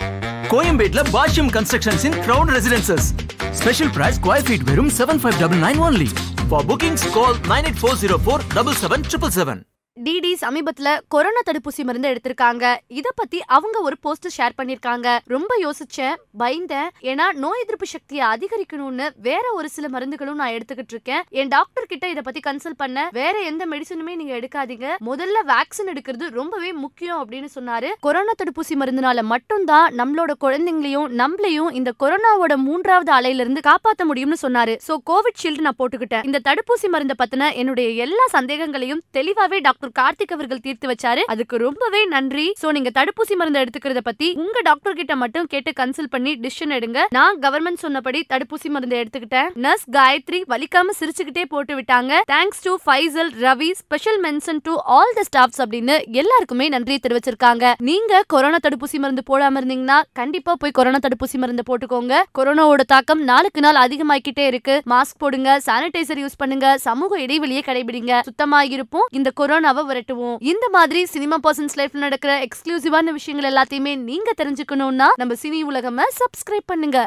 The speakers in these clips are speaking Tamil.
கோயம்பேட்ல Bhashyam constructions in crown residences. Special price square feet வெறும் 7599 only. For bookings call 9840477777. DD சமீபத்துல கொரோனா தடுப்பூசி மருந்து எடுத்திருக்காங்க. இத பத்தி அவங்க ஒரு போஸ்ட் ஷேர் பண்ணிருக்காங்க. ரொம்ப யோசிச்சேன், பயந்தேன். ஏன்னா நோய் எதிர்ப்பு சக்தியை அதிகரிக்கணும்னு வேற ஒரு சில மருந்துகளும் நான் எடுத்துக்கிட்டு இருக்கேன். என் டாக்டர் கிட்ட இத பத்தி கன்சல்ட் பண்ண, வேற எந்த மெடிசனுமே நீங்க எடுக்காதீங்க, முதல்ல வேக்சின் எடுக்கிறது ரொம்பவே முக்கியம் அப்படின்னு சொன்னாரு. கொரோனா தடுப்பூசி மருந்துனால மட்டும்தான் நம்மளோட குழந்தைங்களையும் நம்மளையும் இந்த கொரோனாவோட 3வது அலையில இருந்து காப்பாற்ற முடியும்னு சொன்னாரு. சோ கோவிட் ஷீல்டு நான் போட்டுக்கிட்டேன். இந்த தடுப்பூசி மருந்தை பத்தின என்னுடைய எல்லா சந்தேகங்களையும் தெளிவாவே டாக்டர் கார்த்திக் அவர்கள் தீர்த்து வச்சாரு. அதுக்கு ரொம்பவே நன்றி. சோ நீங்க தடுப்பூசி மருந்து எடுத்துக்கிறத பத்தி உங்க டாக்டர் கிட்ட மட்டும் கேட்டு கன்சல்ட் பண்ணி டிசிஷன் எடுங்க. நான் கவர்மெண்ட் சொன்னபடி தடுப்பூசி மருந்து எடுத்துக்கிட்டேன். நர்ஸ் காயத்ரி வலிக்காம சிரிச்சுக்கிட்டே போட்டு விட்டாங்க. Thanks to Faisal, Ravi, special mention to all the staffs அப்படின்னு எல்லாருக்குமே நன்றி தெரிவிச்சிருக்காங்க. நீங்க கொரோனா தடுப்பூசி மருந்து போடாம இருந்தீங்கன்னா கண்டிப்பா போய் கொரோனா தடுப்பூசி மருந்து போட்டுக்கோங்க. கொரோனாவோட தாக்கம் நாளுக்கு நாள் அதிகமாகிக்கிட்டே இருக்கு. மாஸ்க் போடுங்க, சானிடைசர் யூஸ் பண்ணுங்க, சமூக இடைவெளியை கடைபிடிங்க. சுத்தமா இருப்போம், இந்த கொரோனாவை வரட்டுவோம். இந்த மாதிரி சினிமா பர்சன்ஸ் லைஃப்ல நடக்கிற எக்ஸ்க்ளூசிவான விஷயங்கள் எல்லாத்தையுமே நீங்க தெரிஞ்சுக்கணும்னா நம்ம சினி உலகம சப்ஸ்கிரைப் பண்ணுங்க.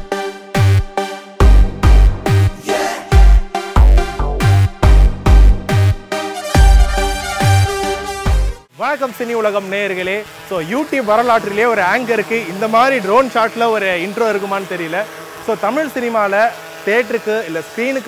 வணக்கம் சினி உலகம் நேயர்களே. ஸோ யூடியூப் வரலாற்றிலே ஒரு ஆங்கருக்கு இந்த மாதிரி ட்ரோன் ஷாட்டில் ஒரு இன்ட்ரோ இருக்குமான்னு தெரியல. ஸோ தமிழ் சினிமாவில் தேட்டருக்கு இல்லை ஸ்க்ரீனுக்கு